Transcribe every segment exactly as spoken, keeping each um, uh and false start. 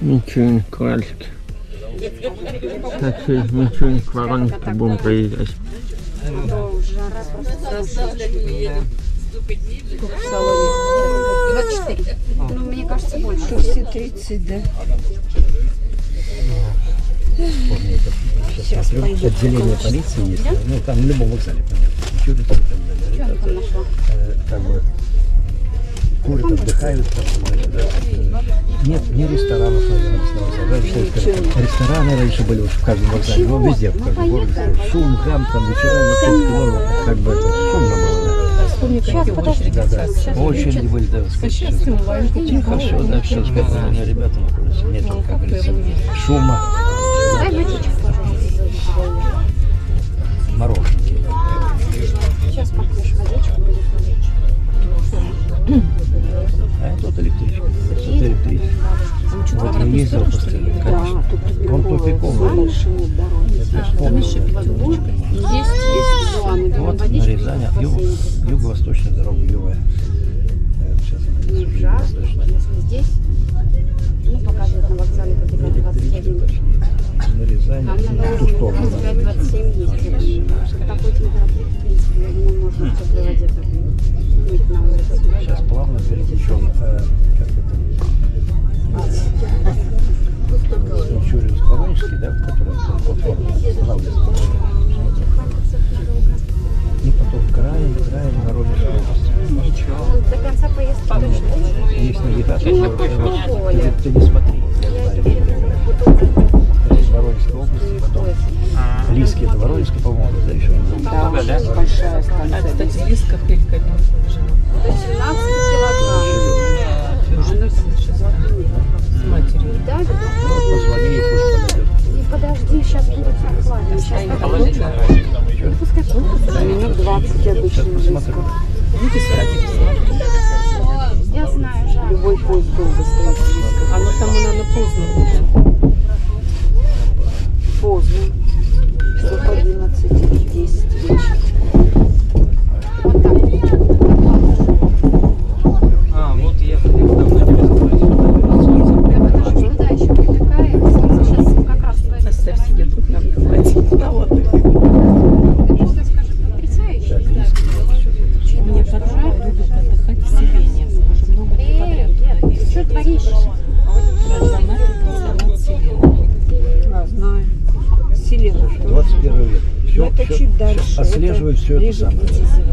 Мичуринск, Уральск. Так, через Мичуринск, Воронежку будем проезжать. Сколько в салоне? двадцать четыре. Ну, мне кажется, больше. Все тридцать, да. Сейчас смотрю, отделение полиции есть, да? Ну там в любом вокзале, понятно. Мичуринск и так далее. Это, как бы курят, отдыхают, да? Нет, не ресторанов, наверное, раньше, рестораны раньше были вот в каждом вокзале, но везде, в каждом городе. Шум, гам, там вечерами, как бы это шумно было, да. Сейчас, подожди, да, да. Очереди были, да, тихо, все, да, все спокойно, ребята находятся, нет, как говорится, шума. Мороженки. Сейчас попьешь водичку, будет А это вот электричка. Это электричка. Вот я ездил постоянно, конечно. Он тупиковый. Я вспомнил. Есть, есть. Вот на Рязани, юго-восточная дорога, юговая. Сейчас она юго-восточная. Здесь, ну, показывают на вокзале Ватикан двадцать один. На Рязани, в ту сторону. двадцать семь есть. Такой температуре, в принципе, я думаю, можно в теплой воде мыть на улице. Сейчас плавно перетечем, э, как это, Мичуринск-Воронежский, да, который платформа останавливается. И потом краем, краем Воронежской области. Ничего. До конца поездки точно. Есть навигатор, ты, ты не смотри. Воронежской области, потом Лиски, это Воронежская, по-моему, да, еще? Да, да, большая станция. А, кстати, Лиска Хелька. семнадцать килограмм. С матерью. Да, да. Позвони, и пусть подойдет. И подожди, сейчас будет прохладно. Сейчас подойдет. Пускай минут двадцать обычно близко. Я знаю, жаль. Любой поезд долго стоит. А ну там, наверное, поздно будет. Поздно. Часов одиннадцать, десять вечера. Вот так. А, вот я ходил там на Я потому что туда еще притыкает. Сейчас как раз Оставь себе тут нам хватит на отдых. что скажет потрясающе. Мне подруга любит отдыхать в Селене. Уже много лет подряд туда ездит. Что творишь? Фанатик интернат Селена. А, знаю. Селена. двадцать первый век. Все, это все, чуть дальше. Все, отслеживаю все это самое.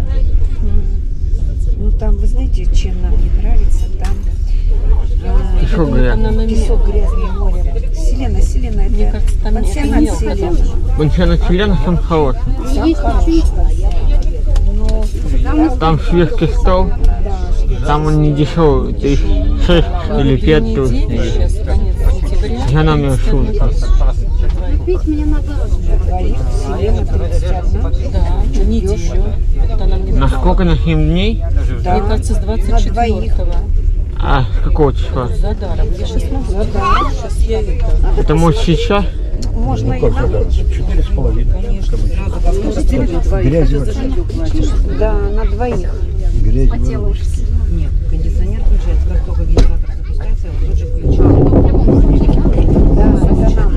Ну там, вы знаете, чем нам не нравится, там Песок грязный. песок, грязное море. Селена, Селена, это Мне кажется, там нет пансионат мелко. Селена. Пансионат Селена, сам хороший. Но Там шведский стол, там он не дешевый, то есть шесть или пять тут. Сейчас конец сентября. Я на меня шутка. купить мне надо. Да, неделю. Вот она мне На сколько, на семь дней? Мне кажется, с двадцать четвёртого. А, с какого числа? За даром. Я сейчас могу. Сейчас я это. Это может сейчас? Можно и Ну, как же, четыре с половиной. Грязь вообще. Да, на двоих. Грязь вообще. Нет, кондиционер включается. Как только генератор запускается, он тут же включается. Да, это нам.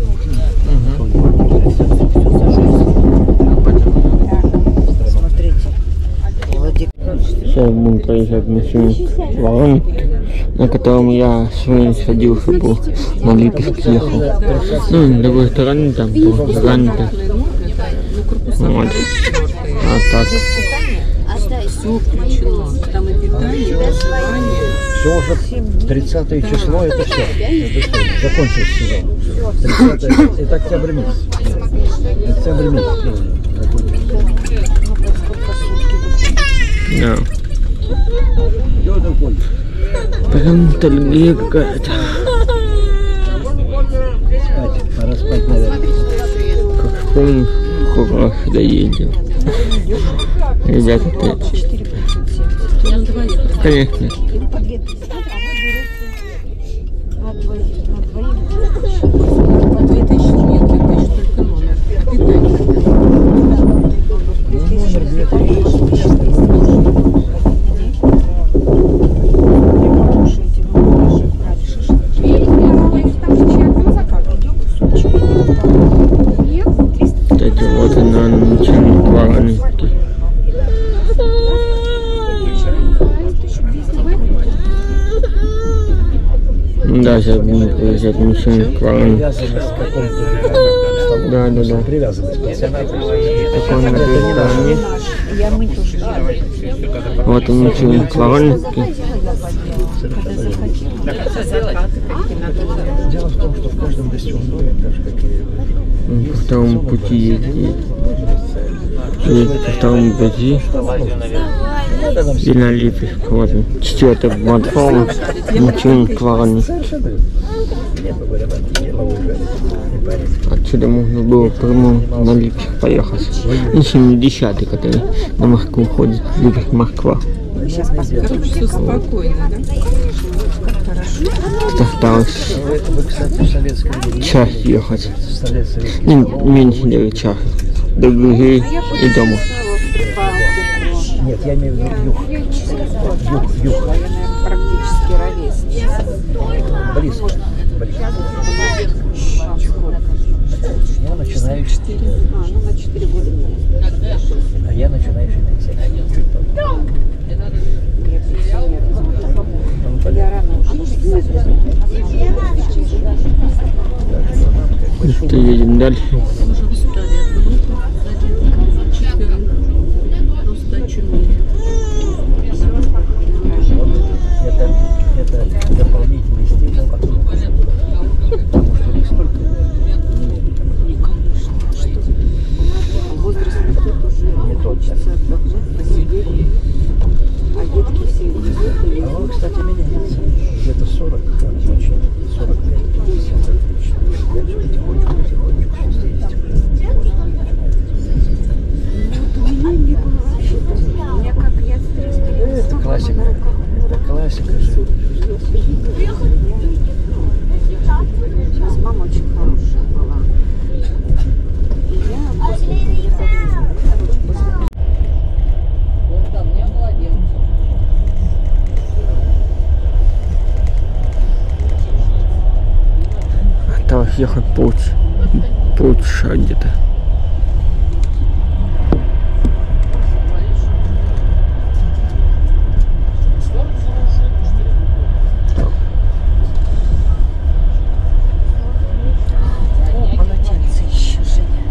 Смотрите. Сейчас будем проезжать Мичуринск, Воронежск, на котором я сегодня садился, был на Липецк ехал. Ну, с другой стороны там был занято. Вот. А так. Все включено. Там и питание, и проживание. Все уже тридцатое число, это все. Это все, закончился сезон. тридцатое, это октябрь месяц. Октябрь месяц. Да. Что такое? Прям ностальгия какая-то. Спать, пора спать, наверное. Как вспомню, сколько раз сюда ездил. Ребята, ты... Конечно. На двоих, на двоих. По две тысячи, нет, две тысячи только номер. А питание? Номер две тысячи. Слушайте, ну, Да, сейчас будем приезжать машину к вам. Привязанность к какому-то Да, да, да. привязанность к пансионату. Так он на той стороне. Я мы тоже. Вот он машина к воронке. Дело в том, что в каждом гостевом доме, даже какие По второму пути ездит. Едет по второму пути. И на Липецк. Вот он. Четвертый платформа. Машина к воронке. Отсюда можно было прямо на Липецк поехать. Ну, семидесятый, который на Москву ходит. Липецк-Москва. Сейчас посмотрим. Все спокойно, да? Осталось Вы, вы, кстати, в советское время час ехать. Совет Советский Ну, меньше девяти часов. До Грузии и дома. Нет, я имею в виду юг. Юг, юг. Практически ровесник. Близко. Близко. Я начинающий. А, ну на четыре года меньше. А я начинающий пенсионер. Чуть побольше. Я пенсионер. Ну, Я понятно. рано уже. Ты едем дальше. Уже устали от внука, один, четверых. Просто очумели. Это, это дополнительный стимул, потому что у них столько Возраст тут уже не тот. хочется отдохнуть, посидеть. А детки все идут. А он, кстати, меняется. Где-то сорок, отлично. сорок пять пятьдесят, отлично. Дальше потихонечку, потихонечку, шестьдесят. У меня не было вообще. У меня как я Это классика. Это классика же. Сейчас мама очень хорошая была. И я после Осталось ехать путь. Полчаса где-то. полотенце еще, Женя.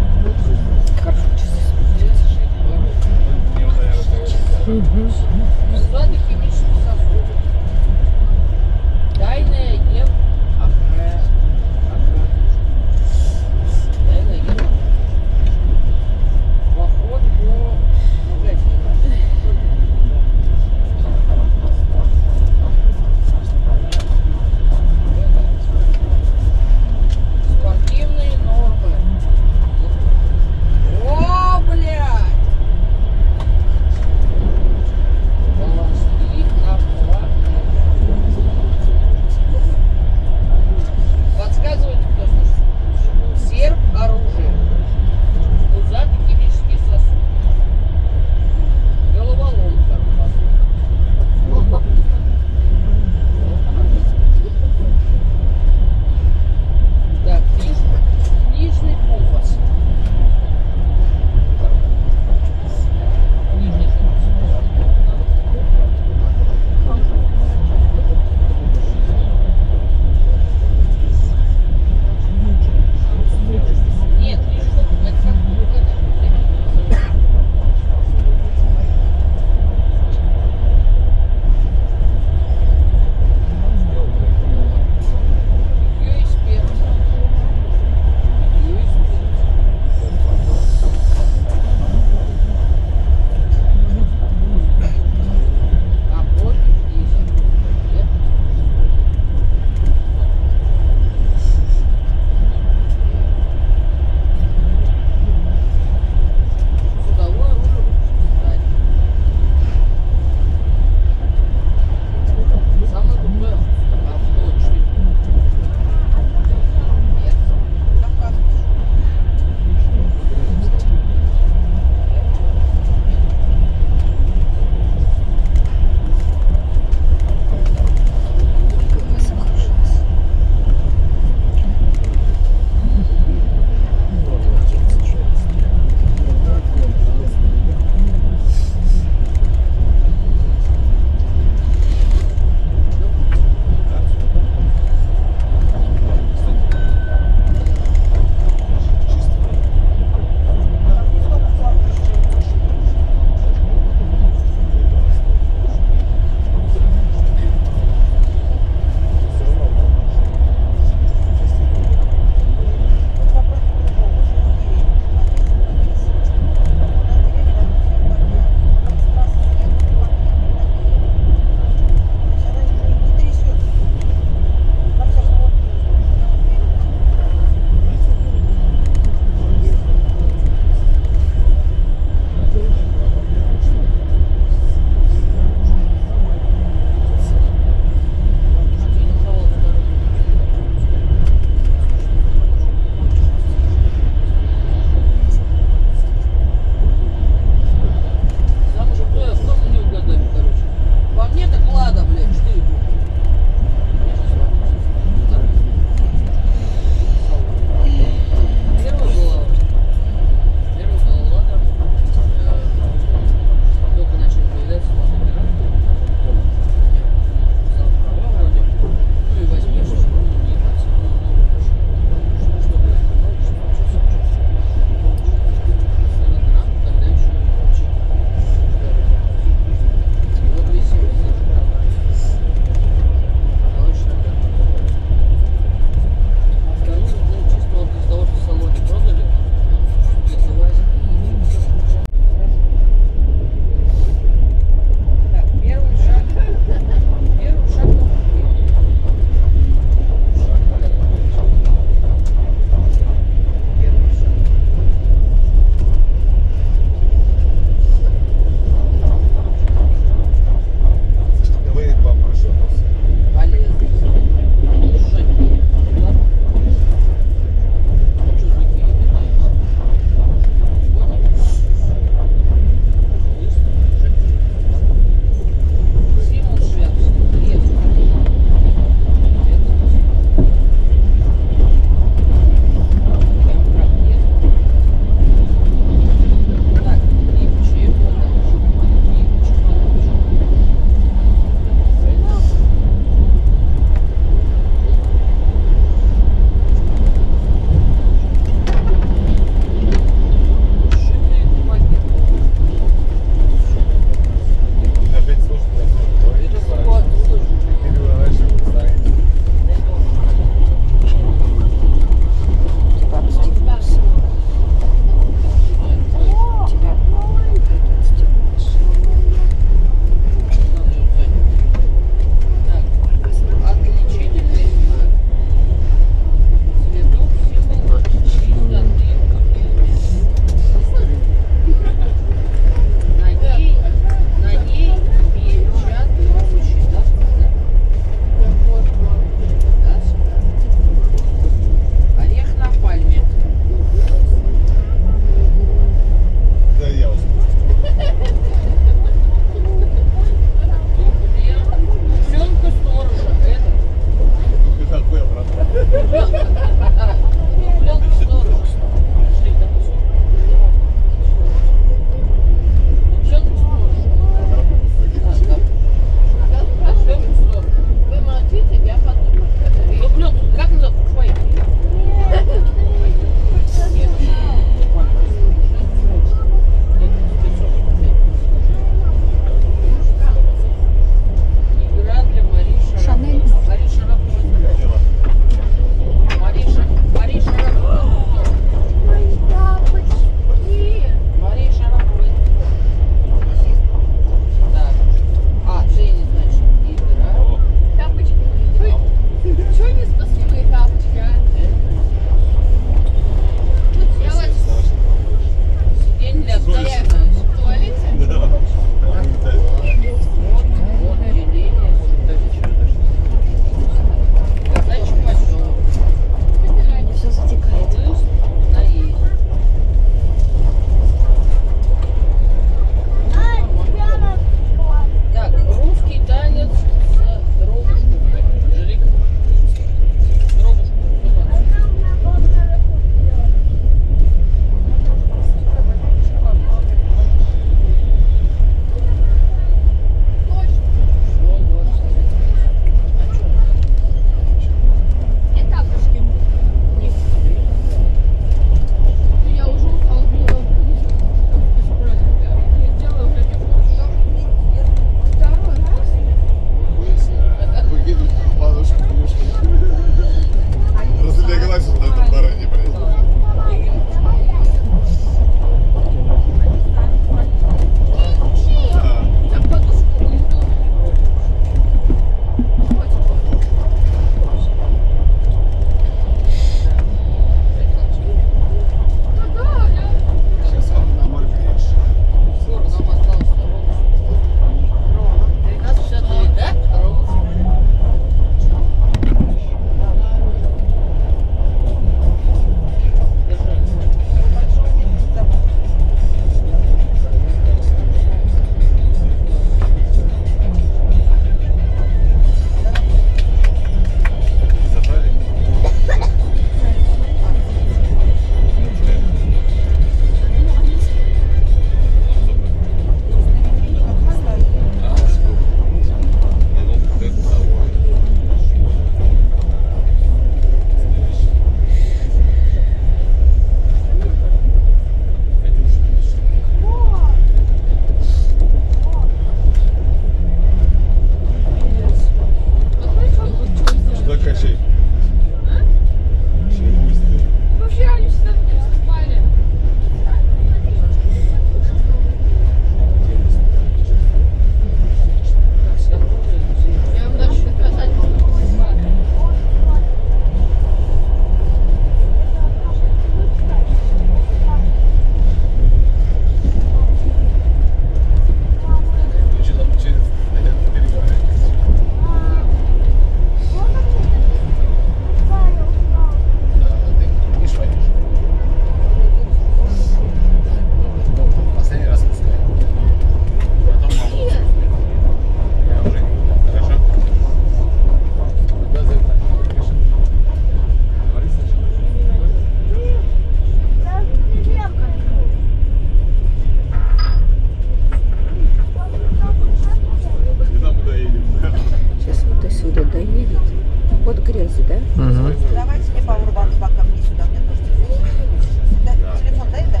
Угу. Давайте мне пауэрбанк два ко мне сюда, мне тоже телефон. Да, телефон дай, дай.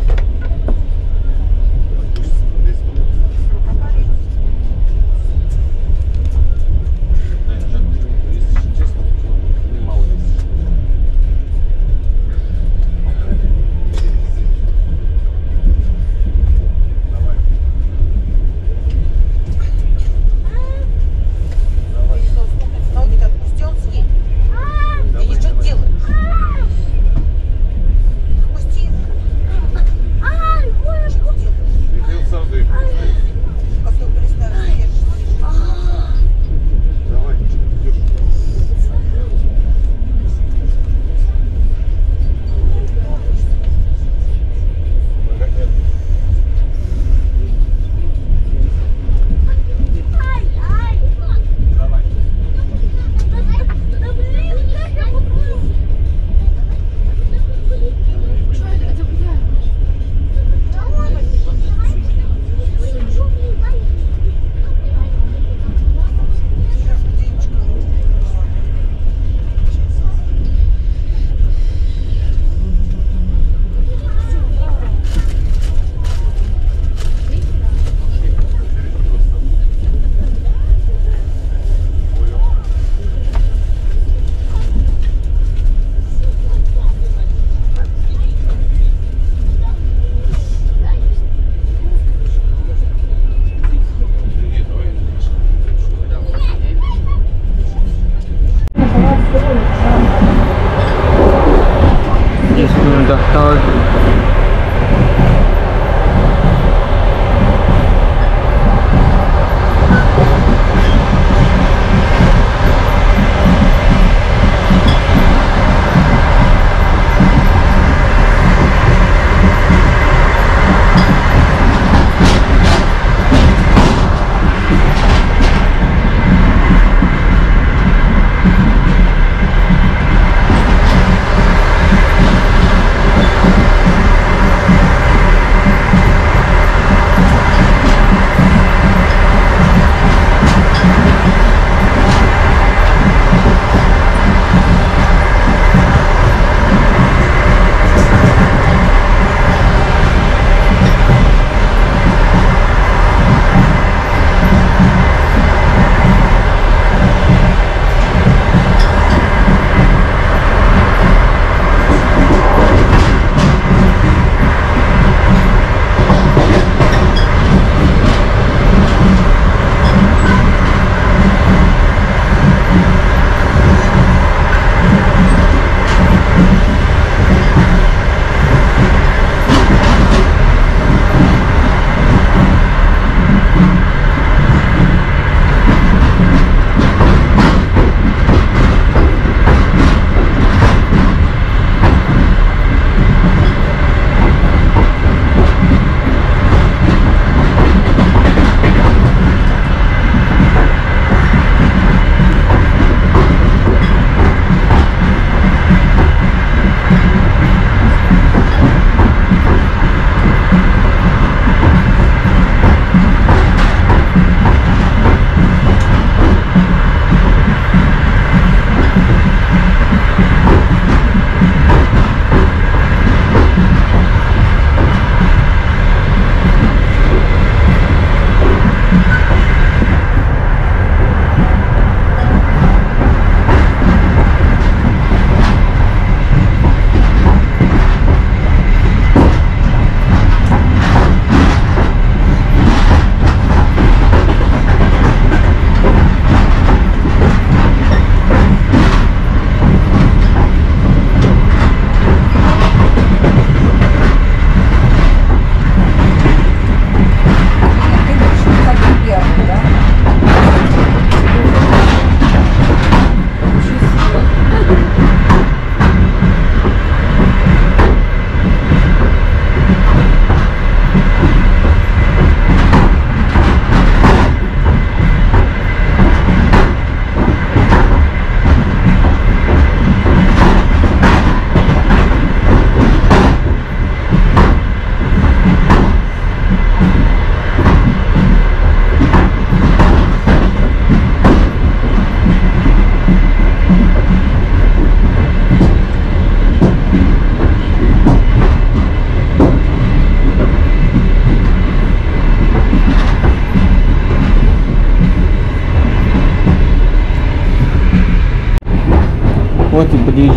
десять минут осталось.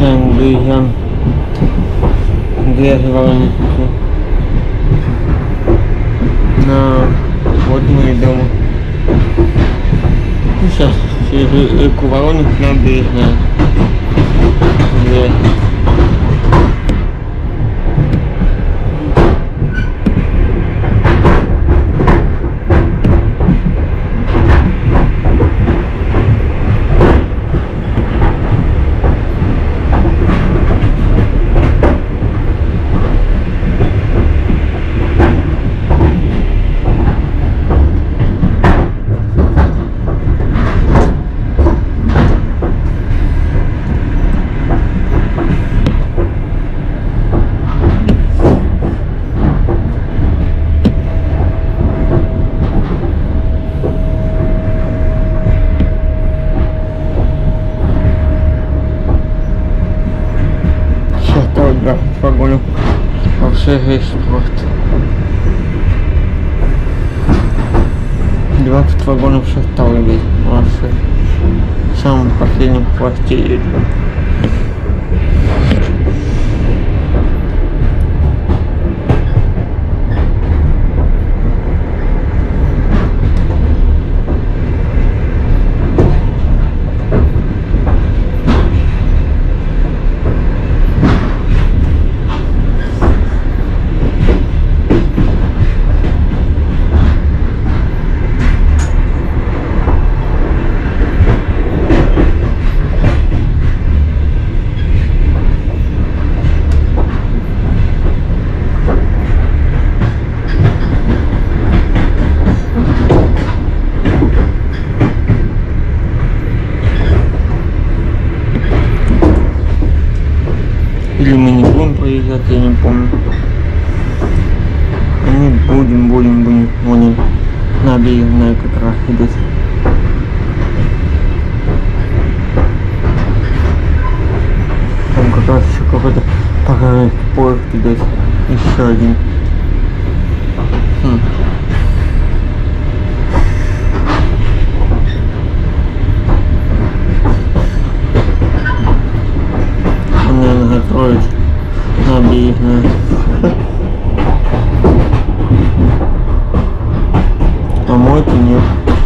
Приезжаем, выезжаем. Грязь Воронки. На вот мы и дома. Ну, сейчас через реку Воронок набережная. Грязь. Да, погоню во все весь просто. двадцать вагонов состава весь вообще. В самом последнем хвосте едет. Или мы не будем проезжать, я не помню. Мы будем, будем, будем. Вон набережная как раз идет. Там как раз еще какой-то пожарный поезд идет. Еще один. Хм. Закроют набережную. А мой-то нет.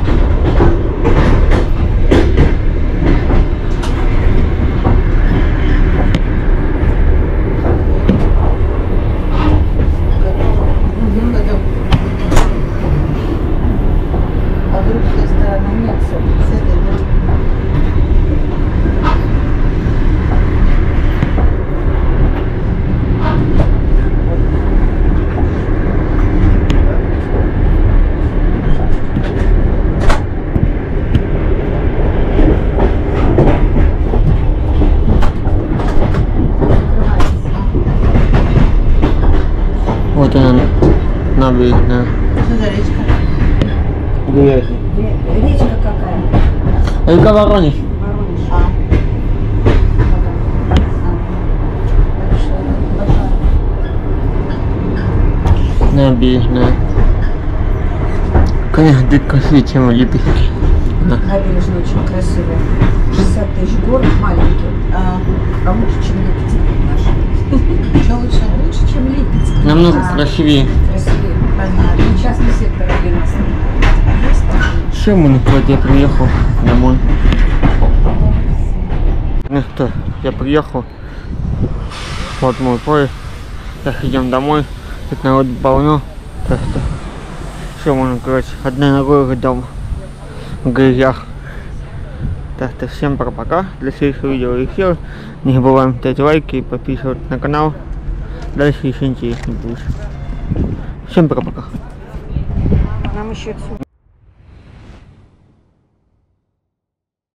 А вдруг с той стороны нет, с этой нет. Вот она, набережная. Что за речка? Грязь. Речка какая? Река Воронеж. Воронеж. А. Набережная. Конечно, чуть красивее, чем в Липецке. Да. Набережная очень красивая. шестьдесят тысяч город маленький, а, а лучше, чем Липецк наш. Что лучше? Лучше, чем Липецк. Намного А, красивее. Красивее, понятно. И частный сектор один раз. Все, мы вот я приехал домой. Ну что, я приехал. Вот мой поезд. Сейчас идем домой. Тут народ полно. Так что все, можно, короче, одной ногой уже дома. В грязях. Так что всем пока-пока. Для следующего видео и все. Не забываем ставить лайки и подписываться на канал. Дальше еще интереснее будет. Всем пока-пока. Нам еще отсюда.